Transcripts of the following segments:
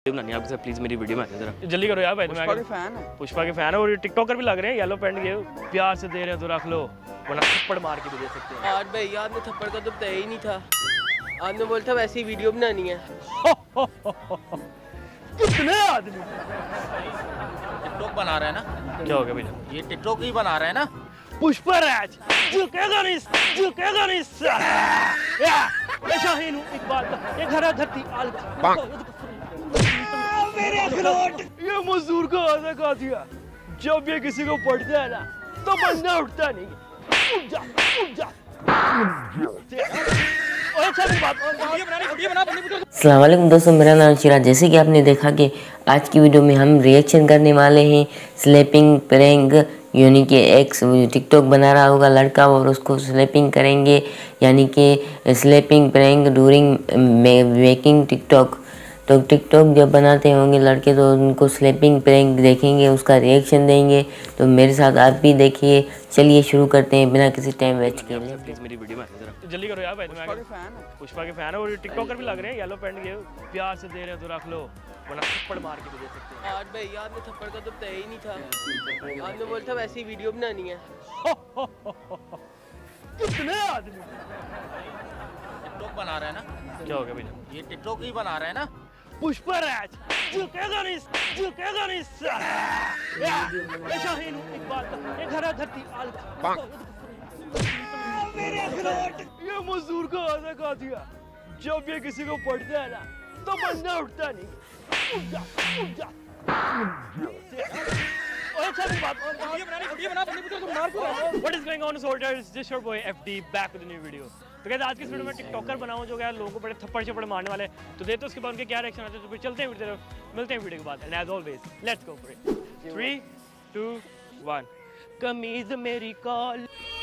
बनानी आपके साथ, प्लीज मेरी वीडियो में आइए जरा जल्दी करो यार भाई। पुष्पा के फैन है, पुष्पा के फैन है और टिकटॉकर भी लग रहे हैं। येलो पैंट ये प्यार से दे रहे हैं तो रख लो, वरना थप्पड़ मार के भी दे सकते हैं। यार भाई यार ने थप्पड़ का तो तय ही नहीं था, आपने बोला था वैसी वीडियो बनानी है। कितने आदमी टिकटॉक बना रहा है ना? क्या हो गया भैया? ये टिकटॉक ही बना रहा है ना? पुष्पराज झुकेगा नहीं, झुकेगा नहीं शाहीन हूँ इकबाल का, ये घर धरती मेरे अखरोट। ये मजदूर का आधा खा दिया, जब ये किसी को पढ़ता है ना तो बंदा उठता नहीं। उठ जा, उठ जा। अस्सलाम वालेकुम दोस्तों, मेरा नाम शिराज। जैसे कि आपने देखा कि आज की वीडियो में हम रिएक्शन करने वाले हैं स्लैपिंग प्रैंक, यानी कि एक टिकटॉक बना रहा होगा लड़का और उसको स्लैपिंग करेंगे, यानी कि slapping prank during making TikTok. तो टिकटॉक जब बनाते होंगे लड़के तो उनको स्लैपिंग प्रैंक देखेंगे, उसका रिएक्शन देंगे। तो मेरे साथ आप भी देखिए। चलिए शुरू करते हैं बिना किसी टाइम वेस्ट किए। प्लीज मेरी वीडियो में जरा जल्दी करो यार भाई। पुष्पा के फैन है, पुष्पा के फैन है और टिकटॉकर भी लग रहे हैं। येलो पैंट ये प्यार से दे रहे हैं तो रख लो, वरना थप्पड़ मार के भी दे सकते हैं। यार भाई यार ने थप्पड़ का तो तय ही नहीं था, आपने बोला था वैसी वीडियो बनानी है। कितने आदमी टिकटॉक बना रहा है ना? क्या हो गया भैया? ये टिकटॉक ही बना रहा है ना? पुष्पराज झुकेगा नहीं, झुकेगा नहीं शाहीन हूँ इकबाल का, ये घर धरती मेरे अखरोट। ये मजदूर का आधा खा दिया, जब ये किसी को पढ़ता है ना तो बंदा उठता नहीं। उठ जा, उठ जा। What is going on, soldiers? This your boy FD back with a new video. तो कहते आज की इस वीडियो में टिकटॉकर बनाऊं जो क्या लोगों को बड़े थप्पड़ छप्पड़ मारने वाले, तो देखते उसके बाद उनके क्या रिएक्शन आते हैं। तो फिर चलते हैं वीडियो, मिलते हैं वीडियो के बाद। And as always let's go for it. 3 2 1 कमीज मेरी कॉल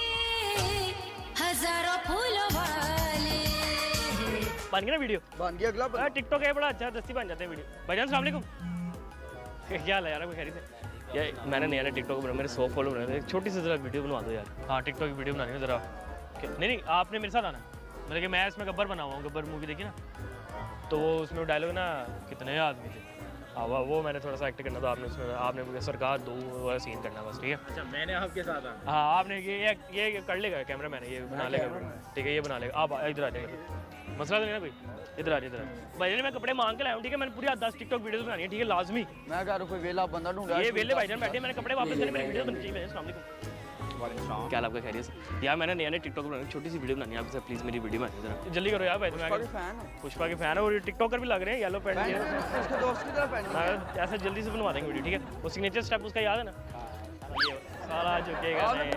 हजारों फूलों वाले बन गया ना वीडियो? बन गया। अगला टिकटॉक है बड़ा अच्छा, दस्ती बन जाते हैं वीडियो। भाईजान अस्सलाम वालेकुम, क्या हाल है यार? कोई खैरियत है यार? मैंने नया टिकटॉक बना, मेरे 100 फॉलो बनाए, एक छोटी सी जरा वीडियो बनवा दो यार। हाँ टिकटॉक की वीडियो बनानी है जरा। नहीं आपने मेरे साथ आना, मतलब कि मैं इसमें गब्बर बना हुआ हूँ। गब्बर मूवी देखी ना, तो वो उसमें डायलॉग ना कितने आदमी थे, हाँ वो मैंने थोड़ा सा एक्ट करना था। आपने उसमें आपने मुझे सरकार दो वाला सीन करना बस, ठीक है? अच्छा मैंने आपके साथ आना? हाँ आपने ये कर लेगा कैमरा मैन, ये बना लेगा, ठीक है? ये बना लेगा। आप इधर आ जाएगा, मसला तो नहीं ना कोई? इधर आ भाईजान, मैं कपड़े मांग के लाया हूँ, ठीक है? मैंने पूरी 10 टिकटॉक वीडियोस बनानी है, ठीक है? लाजमी। मैं कह रहा हूं कोई वेला बंदा ढूंढा, ये वेले भाईजान बैठे, मैंने कपड़े वापस करने, मेरी वीडियो बननी चाहिए। अस्सलाम वालेकुम। क्या आपका खैरियत? यार मैंने नया टिकटॉक बनानी, छोटी सी वीडियो बनानी है आपके साथ, प्लीज मेरी वीडियो में आइए जरा जल्दी करो यार भाई। पुष्पा के फैन है और टिकटॉकर भी लग रहे हैं। येलो पैंट उसके दोस्त की तरफ पहनी है। ऐसे जल्दी से बनवा देंगे वीडियो, ठीक है? वो सिग्नेचर स्टेप उसका याद है ना? ये सारा झुकेगा नहीं,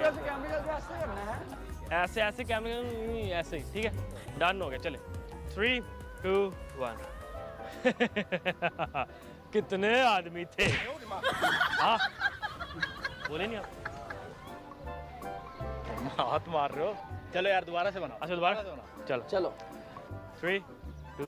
ऐसे ऐसे कैमरे ऐसे ही, ठीक है? डन हो गया, चले 3 2 1 कितने आदमी थे? हाँ बोले नहीं आप? हाथ मार रहे हो? चलो यार दोबारा से बनाओ। अच्छा दोबारा चलो चलो 3 2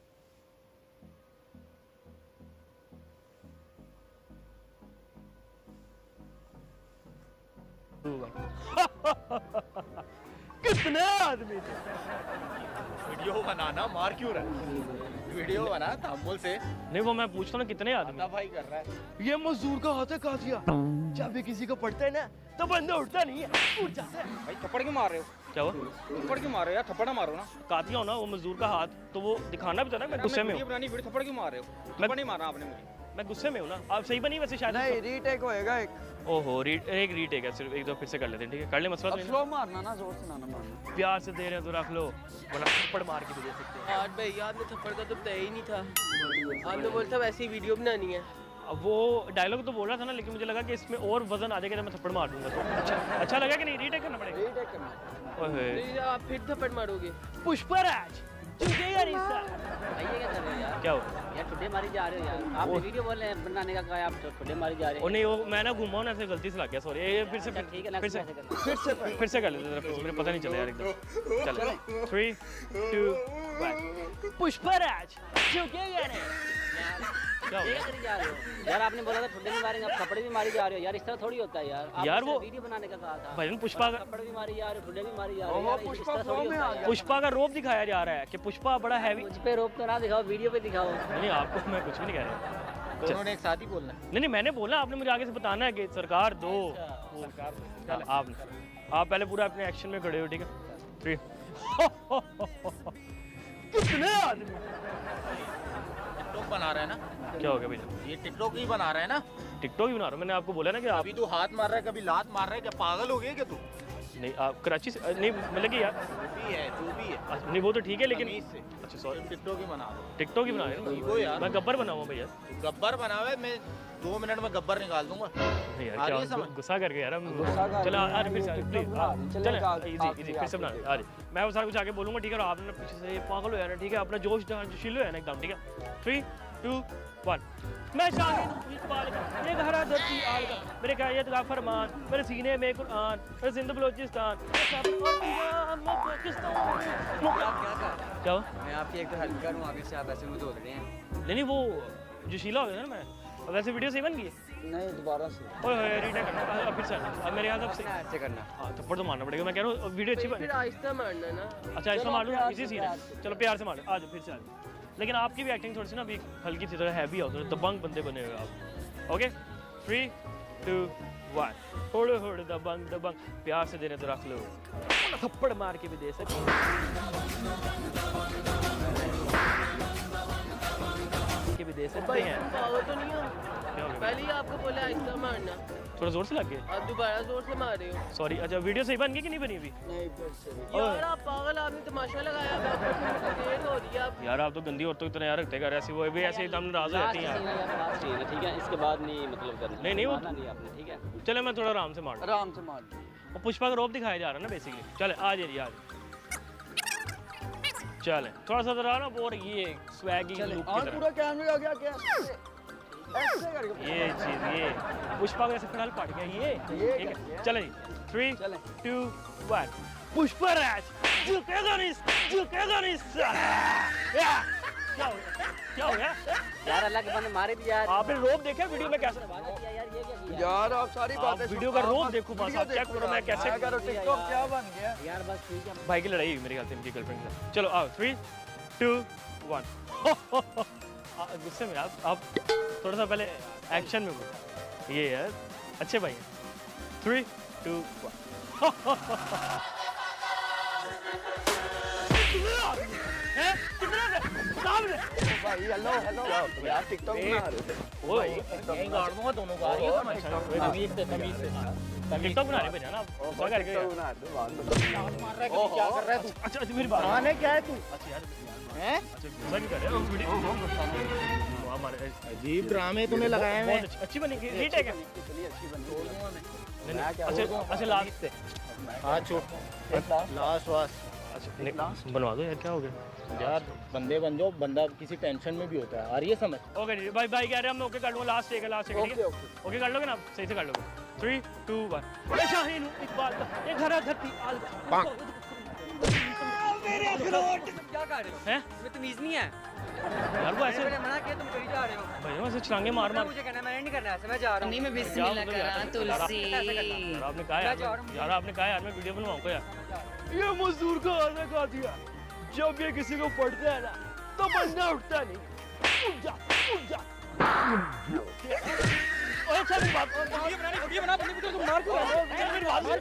कितने आदमी थे? वीडियो बनाना मार क्यों रहा है? वीडियो बना तहम्मुल से। नहीं वो मैं पूछता हूँ ना कितने आदमी? भाई कर रहा है ये मजदूर का हाथ खा दिया, जब भी किसी को पढ़ता है ना तो बंदा उठता नहीं है, उठ जाता है। भाई थप्पड़ क्यों मार रहे हो? क्या हुआ? थप्पड़ क्यों मार रहे हो यार? थप्पड़ ना मारो ना। कातिया हो ना वो मजदूर का हाथ, तो वो दिखाना भी था ना। मैं गुस्से में हूँ, बनानी वीडियो, थप्पड़ क्यों मार रहे हो? थप्पड़ नहीं मारना आपने मुझे। मैं गुस्से में हूँ ना। आप सही बनी वैसे शायद? नहीं रीटेक होएगा एक। ओहो एक रीटेक है सिर्फ, एक दो फिर से कर लेते हैं, ठीक है? कर ले, मसला अब नहीं। स्लो मारना ना, जोर से ना मारना। प्यार से दे रहे हैं तो रख लो, वरना थप्पड़ मार के भी दे सकते हैं। यार भाई यार ने थप्पड़ का तो तय ही नहीं था, आपने बोला था वैसी वीडियो बनानी है। अब वो डायलॉग तो बोल रहा था ना, लेकिन मुझे लगा कि इसमें और वजन आ जाएगा तो मैं थप्पड़ मार दूंगा। तो अच्छा लगा कि नहीं? रीटेक करना पड़ेगा। रीटेक करना। ओए तो आप फिर थप्पड़ मारोगे? पुष्पराज झुकेगा नहीं सर। ये क्या कर रहे हो यार? क्या हो यार ठुड्डे मारी जा रहे हो यार। आपने वीडियो बोल रहे हैं बनाने का, कहा है आप ठुड्डे मारी जा रहे ओ नहीं वो मैं ना घूमा हूँ ना, ऐसे गलती से लग गया, सॉरी। ये फिर से ठीक है ना? फिर से कैसे करना? फिर से कर लेते हैं, मुझे पता नहीं चला यार एकदम। चलो 3 2 1 पुष्पराज झुकेगा नहीं। क्या हो ये गया? क्या करी जा रहे हो यार? आपने बोला था ठुड्डे भी मारेंगे, आप थप्पड़ भी मारी जा रहे हो यार। इस तरह थोड़ी होता है यार। यार वो वीडियो बनाने का कहा था भाईजान पुष्पा का, थप्पड़ भी मारी जा रहे हो, ठुड्डे भी मारी जा रहे हो यार। इस पुष्पा तरह थोड़ी होता है यार। पुष्पा का रोप दिखाया जा रहा है कि पुष्पा बड़ा हैवी। मुझ पे रोक तो ना दिखाओ, वीडियो पे दिखाओ। नहीं आपको मैं कुछ भी नहीं कह रहा। दोनों ने एक साथ ही बोलना है। नहीं मैंने बोला, आपने मुझे आगे से बताना है कि सरकार दो। आप पहले पूरा अपने एक्शन में खड़े हो, ठीक है? कितने आदमी टिकटॉक बना रहा है ना? क्या हो गया भैया? ये टिकटॉक ही बना रहा है ना? टिकटॉक ही बना रहा हूँ। मैंने आपको बोला ना कि आप अभी तू हाथ मार रहा है, कभी लात मार रहा है, क्या पागल हो गया क्या तू? नहीं, आप कराची से नहीं मतलब कि यार जो भी है अच्छा, नहीं वो तो ठीक है लेकिन तमीज से। अच्छा सॉरी, टिकटॉक ही बना रहा टिकटॉक ही बना रहे हैं वो यार। ना? मैं गब्बर बना हुआ भैया। है। गब्बर बना हुआ है, मैं 2 मिनट में गब्बर निकाल दूंगा। नहीं यार आ रही है क्या समझ? गुस्सा करके यार हम गुस्सा कर चलो रहे हैं, आज फिर से बिल्कुल प्लीज बिल्कुल। चले चलेगा, इजी फिर से बना आज मैं वो सारा कुछ आगे बोलूंगा, ठीक है? और आपने पीछे से पागल हो यार, ठीक है? अपना जोश जोशीलो है ना एकदम, ठीक है? 3 2 1 मैं शाहिद हूँ इकबाल का, ये घरा धरती आल का, मेरे कायद का फरमान, मेरे सीने में कुरान, मेरे सिंध बलोचिस्तान, क्या हुआ? मैं आपकी एक तो हेल्प करूँ, आगे से आप ऐसे मुझे बोल रहे हैं। नहीं वो जोशीला हो गया ना मैं। अब वैसे वीडियो सही बन गई है? नहीं दोबारा से ओए रीटेक करना अब फिर से अब मेरे ख्याल से ऐसे करना। हाँ थप्पड़ तो मारना पड़ेगा। मैं कह रहा हूँ वीडियो अच्छी बनी। फिर आहिस्ता मारना ना। अच्छा ऐसा मार लूँ, प्यार इसी से, सीन प्यार है। से। चलो प्यार से मार, आ जाओ फिर से आ जाओ। लेकिन आपकी भी एक्टिंग थोड़ी सी ना अभी हल्की सी तरह हैवी हो, थोड़े दबंग बंदे बने हुए आप। ओके 3 2 1 थोड़े थोड़े दबंग दबंग प्यार से देने तो रख लो, थप्पड़ मार के भी दे सकते भी दे सकते भाई हैं। पागल तो नहीं हो? क्या हो गया? पहले ही आपको बोला आहिस्ता मारना, थोड़ा जोर से लग गया, आप दोबारा जोर से मार रहे हो। सॉरी। अच्छा वीडियो सही बन गई कि नहीं बनी अभी? नहीं फिर से यार आप पागल, आपने तमाशा लगाया, देर हो रही है। आप यार आप तो गंदी औरतों की तरह यार रखते कर, ऐसी वो भी ऐसे एकदम नाराज हो जाती हैं यार। ठीक है, इसके बाद नहीं मतलब करना। नहीं, वो- मारना नहीं आपने, ठीक है? चले मैं थोड़ा आराम से मार दूँ। आराम से मार। वो पुष्पा का रोप दिखाया जा रहा है ना बेसिकली। चले आ जाइए यार, चले थोड़ा सा जरा ना वो ये स्वैगी चले लुक की और तरह पूरा कैमरा आ गया क्या? ऐसे करके ये चीज ये पुष्पा का ऐसे खड़ाल पड़ गया ये ठीक है। चले 3 चलें। 2 1 पुष्पा राज झुकेगा नहीं साला। क्या हो गया? क्या हो गया? यार अल्लाह के बंदे मारे भी यार। आपने रोप देखा वीडियो में कैसे? यार ये क्या किया? यार आप सारी आप बातें वीडियो का रोप देखो बस, आप चेक करो मैं कैसे करो टिकटॉक क्या बन गया। यार बस ठीक है। भाई की लड़ाई हुई मेरे ख्याल से इनकी गर्लफ्रेंड के साथ। चलो आओ 3 2 1 गुस्से में आप थोड़ा सा पहले एक्शन में बोलो। ये यार अच्छे भाई हैं। 3 2 1 भाई हेलो हेलो यार टिकटॉक बना रहे थे। वो यहीं गाड़ दूंगा दोनों को। आ रही है समझ? तमीज से। टिकटॉक बना रहे हैं ना आप, क्या करके यार? बना रहे थे बात तो। मार रहा है कि क्या कर रहा है तू? अच्छा अच्छा मेरी बात माने क्या है तू? अच्छा यार हैं? अच्छा गुस्सा नहीं कर रहे हो वीडियो हमारे अजीब ड्रामे तूने लगाए हैं। बहुत अच्छी बनी रीटेक है। इतनी अच्छी बनी। नहीं, नहीं, अच्छा लास्ट हाँ छोड़ लास्ट वास। अच्छा बनवा दो यार, क्या हो गया यार बंदे बन जाओ, बंदा किसी टेंशन में भी होता है। आ रही है समझ? ओके जी भाई भाई कह रहे हैं हम ओके कर लूँगा, लास्ट एक है लास्ट एक है, ठीक है? ओके कर लोगे ना आप? सही से कर लोगे। 3 2 1 मैं शाहीन हूँ इकबाल का, ये घरा धरती आल का। क्या कर रहे हो? हैं तुम्हें तमीज नहीं है? यार वो ऐसे मैंने मना किया तुम कहीं जा रहे हो। भाई वैसे छलांगे मार मार मुझे कहना मैंने नहीं करना ऐसे, मैं जा रहा हूँ। नहीं मैं जाओ बिस्मिल्लाह तो करा यार, तुलसी यार आपने कहा यार आपने कहा यार मैं वीडियो बनवाऊंगा यार। ये मजदूर का आधा खा दिया, जब ये किसी को पड़ता है ना तो बंदा उठता नहीं। उठ जा उठ जा। ओए चल बात वीडियो बना तुम मार क्यों रहे हो? मेरी बात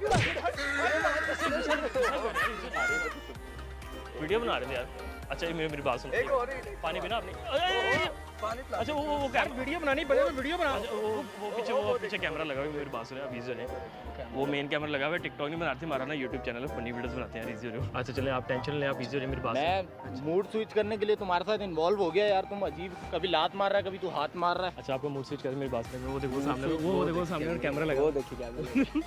वीडियो बना रहे थे यार। अच्छा ये मेरी बात सुनो, एक और ही पानी पीना आपने? पानी पिला। अच्छा वो क्या वीडियो बनानी पड़ेगा, वीडियो बना। अच्छा, वो पीछे कैमरा लगा हुआ है, मेरी बात सुने अभी जो है वो मेन कैमरा लगा हुआ है। टिकटॉक नहीं बनाते, हमारा ना यूट्यूब चैनल है, फनी वीडियोस बनाते हैं। इजी हो रहे हो। अच्छा चलें आप टेंशन लें, आप इजी हो रहे मेरी बात सुनो। मैं मूड स्विच करने के लिए तुम्हारे साथ इन्वॉल्व हो गया यार। तुम अजीब, कभी लात मार रहा है, कभी तू हाथ मार रहा है। अच्छा आपको मूड स्विच कर मेरी बात सुनो। वो देखो सामने, वो देखो सामने कैमरा लगा वो देखिए क्या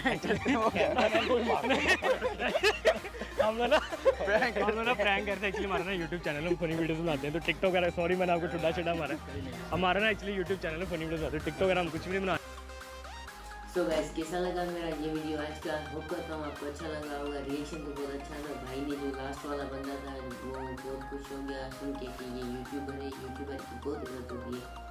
हम लोग ना प्रैंक करते हैं एक्चुअली। हमारा ना यूट्यूब चैनल में फनी वीडियोस बनाते हैं, तो टिकटॉक है, सॉरी मैंने आपको टुडा छुड़ा मारा। हमारा ना एक्चुअली यूट्यूब चैनल में फनी वीडियोस बनाते हैं, टिकटॉक हम कुछ भी नहीं बना। सो गाइस कैसा लगा मेरा ये वीडियो आज का? होप करता हूँ आपको अच्छा लगा होगा। रिएक्शन तो बहुत अच्छा था। भाई ने जो लास्ट वाला बंदा था वो बहुत खुश हो गया सुन के कि ये यूट्यूबर है, यूट्यूबर की बहुत इज्जत होती है।